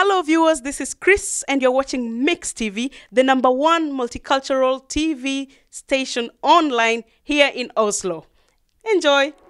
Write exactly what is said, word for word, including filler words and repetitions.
Hello viewers, this is Chris and you're watching MiXTV, the number one multicultural T V station online here in Oslo. Enjoy!